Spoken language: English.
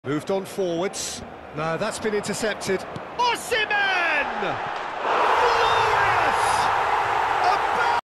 Moved on forwards. No, that's been intercepted. Osimhen!